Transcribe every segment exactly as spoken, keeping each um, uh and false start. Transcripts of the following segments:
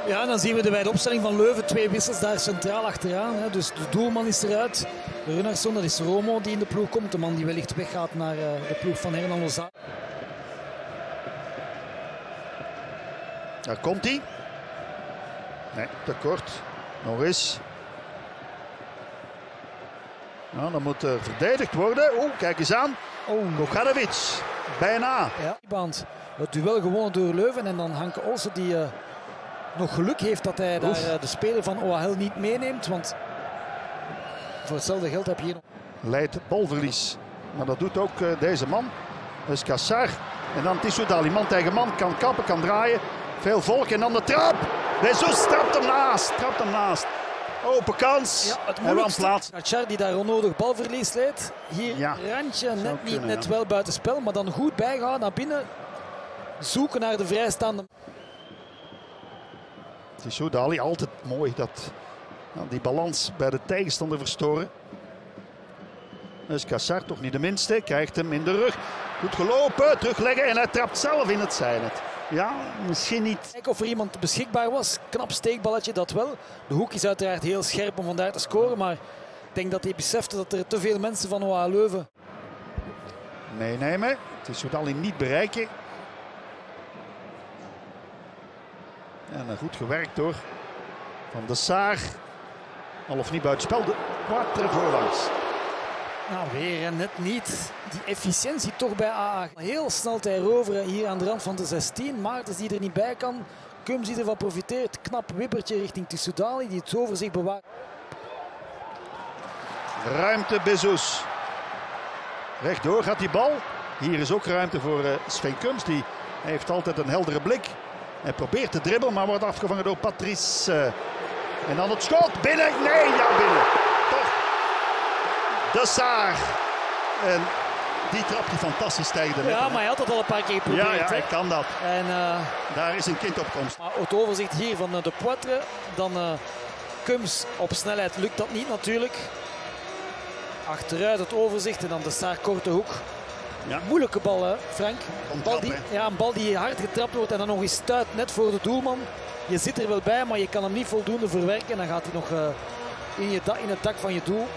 Ja, dan zien we de bij de opstelling van Leuven twee wissels daar centraal achteraan. Hè. Dus de doelman is eruit. Runnarsson, dat is Romo die in de ploeg komt. De man die wellicht weggaat naar uh, de ploeg van Hernan Lozano. Daar komt hij. Nee, te kort. Nog eens. Nou, dan moet er verdedigd worden. Oeh, kijk eens aan. Oh, Gogarevic. Bijna. Ja, band. Het duel gewonnen door Leuven en dan Hanke Olsen die uh, nog geluk heeft dat hij daar, uh, de speler van O H L niet meeneemt. Want voor hetzelfde geld heb je hier nog... Leidt balverlies. Maar dat doet ook uh, deze man. Dat is Cassar. En dan Tissoudali. Man tegen man. Kan kappen, kan draaien. Veel volk en dan de trap. Bezos trapt hem naast. Trapt hem naast. Open kans. Ja, het en wanplaats. Cassar die daar onnodig balverlies leidt. Hier Ja, randje net niet kunnen, net ja. wel buiten spel. Maar dan goed bijgaan naar binnen. Zoeken naar de vrijstaande. Tissoudali, altijd mooi dat nou, die balans bij de tegenstander verstoren. Dus Cassar toch niet de minste. Krijgt hem in de rug. Goed gelopen. Terugleggen en hij trapt zelf in het zijnet. Ja, misschien niet. Kijken of er iemand beschikbaar was. Knap steekballetje, dat wel. De hoek is uiteraard heel scherp om vandaar te scoren. Maar ik denk dat hij besefte dat er te veel mensen van O H L Leuven meenemen. Tissoudali niet bereiken. En goed gewerkt door Van de Saar. Al of niet buitenspel. De Poitre voorlangs. Nou, weer en net niet. Die efficiëntie toch bij A A. Heel snel te heroveren hier aan de rand van de zestien. Maartens die er niet bij kan. Kums die ervan profiteert. Knap wippertje richting Tissoudali die het zo voor zich bewaart. Ruimte Bezos. Rechtdoor gaat die bal. Hier is ook ruimte voor uh, Sven Kums. Die heeft altijd een heldere blik. Hij probeert te dribbelen, maar wordt afgevangen door Patrice. Uh, en dan het schot. Binnen. Nee, ja, binnen. Toch. De Saar. En die trapt hij fantastisch tegen de net. Ja, maar hij had het al een paar keer geprobeerd. Ja, ja, hij hè? kan dat. En, uh, Daar is een kindopkomst. maar het overzicht hier van uh, de Poitre. Dan uh, Kums op snelheid lukt dat niet natuurlijk. Achteruit het overzicht en dan de Saar korte hoek. Ja. Moeilijke bal, hè, Frank. Een bal, die, Trap, ja, een bal die hard getrapt wordt en dan nog eens stuit net voor de doelman. Je zit er wel bij, maar je kan hem niet voldoende verwerken. En dan gaat hij nog uh, in, je in het dak van je doel.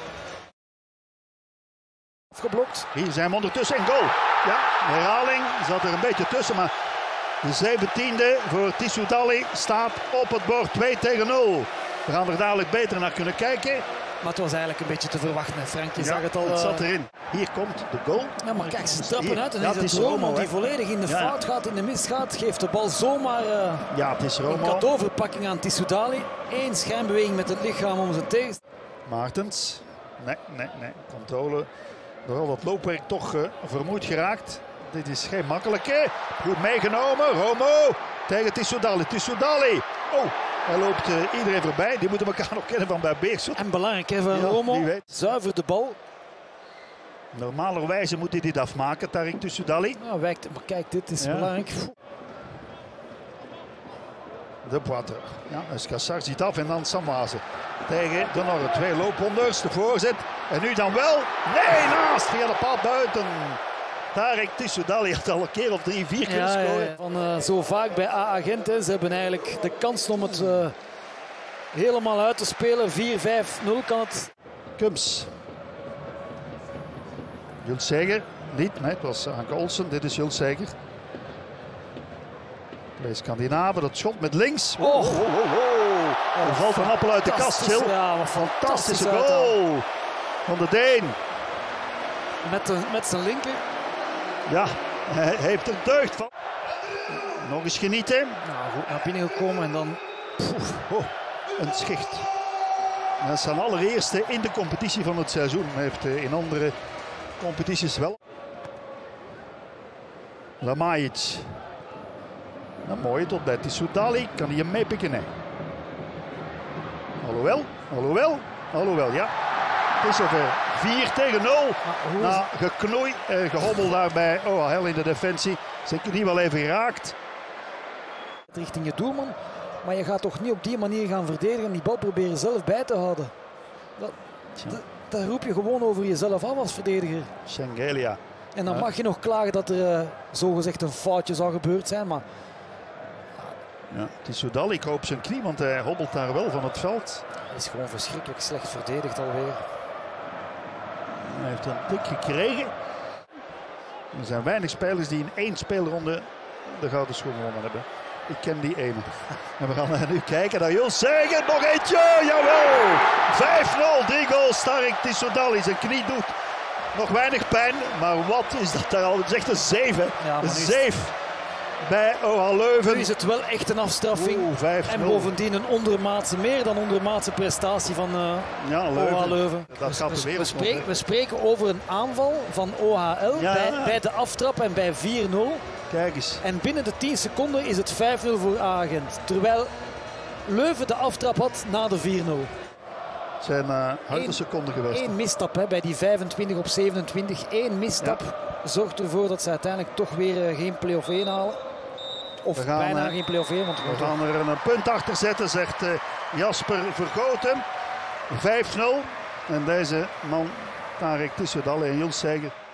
Afgeblokt. Hier zijn we ondertussen en goal. Ja, de herhaling zat er een beetje tussen, maar de zeventiende voor Tissoudali staat op het bord. twee tegen nul. We gaan er dadelijk beter naar kunnen kijken. Maar het was eigenlijk een beetje te verwachten, hè, Frank. Je Ja, zag het al. het Uh... zat erin. Hier komt de goal. Ja, maar kijk, ze trappen Hier. uit en Ja, is het het is Romo Romo, die hè. volledig in de Ja. fout gaat, in de mist gaat. Geeft de bal zomaar uh, Ja, het is een Romo. cadeauverpakking aan Tissoudali. Eén schijnbeweging met het lichaam om zijn tegenstander. Maartens. Nee, nee, nee. Controle. Door al dat loopwerk toch uh, vermoeid geraakt. Dit is geen makkelijke. Goed meegenomen. Romo tegen Tissoudali. Tissoudali. Oh, hij loopt uh, iedereen voorbij. Die moeten elkaar nog kennen van bij Beerschot. En belangrijk hè, van Ja, Romo. wie weet. Zuiver de bal. Normalerwijze moet hij dit afmaken, Tariq Tissoudali. Nou, wijkt, maar kijk, dit is Ja. belangrijk. De Poitre. Ja, dus Cassar ziet af en dan Samwaze tegen de Norre. Twee loopwonders, de voorzet. En nu dan wel. Nee, naast via de paal buiten. Tariq Tissoudali had al een keer of drie, vier kunnen Ja, ja, scoren. ja. Van, uh, zo vaak bij A A Gent. Hè. Ze hebben eigenlijk de kans om het uh, helemaal uit te spelen. vier vijf nul kan het. Kums. Jules Seger. Niet, nee, het was Hanke Olsen. Dit is Jules Seger. Twee Scandinaven, dat schot met links. Oh, oh, oh, oh. Er valt een appel uit de kast, Gil. Ja, wat Fantastische fantastisch goal van de Deen. Met, de, met zijn linker. Ja, hij heeft er deugd van. Nog eens genieten. Nou, goed naar binnen gekomen en dan... Oh, een schicht. Dat is zijn allereerste in de competitie van het seizoen. Hij heeft in andere competities wel. Lamajic. Nou, mooi, tot bij Tissoudali. Kan hij hem meepikken? Nee. Alhoewel, alhoewel, alhoewel, ja. Het is zover. vier tegen nul. Na geknoei en gehobbel daarbij. Oh, hel in de defensie. Zeker niet wel even geraakt. Richting je doelman. Maar je gaat toch niet op die manier gaan verdedigen en die bal proberen zelf bij te houden. Dat, dat, dat roep je gewoon over jezelf af als verdediger. Schengelia. En dan Ja. mag je nog klagen dat er uh, zogezegd een foutje zou gebeurd zijn. Maar Ja, Tissoudal, ik hoop zijn knie, want hij hobbelt daar wel van het veld. Hij is gewoon verschrikkelijk slecht verdedigd alweer. Hij heeft een tik gekregen. Er zijn weinig spelers die in één speelronde de gouden schoen gewonnen hebben. Ik ken die ene. En we gaan nu kijken naar Jules Seigen. Nog eentje, jawel! vijf nul, drie goals. Tarik Tissoudal in zijn knie doet nog weinig pijn. Maar wat is dat daar al? Het is echt een zeven. Ja, een zeef bij O H Leuven. Nu is het wel echt een afstraffing. Oeh, en bovendien een ondermaatse, meer dan ondermaatse prestatie van uh, ja, Leuven. O H Leuven. Dat gaat de wereld we, spreken, we spreken over een aanval van O H L ja. bij, bij de aftrap en bij vier nul. Kijk eens. En binnen de tien seconden is het vijf nul voor A-agent. Terwijl Leuven de aftrap had na de vier nul. Het zijn uh, harde seconden geweest. Eén misstap hè, bij die vijfentwintig op zevenentwintig. Eén misstap ja. zorgt ervoor dat ze uiteindelijk toch weer uh, geen play-off één halen. Of gaan, bijna uh, geen play-off één. Want we gaan er een punt achter zetten, zegt uh, Jasper Vergoten. vijf nul. En deze man, Tarik Tissoudal en Jules Seigen.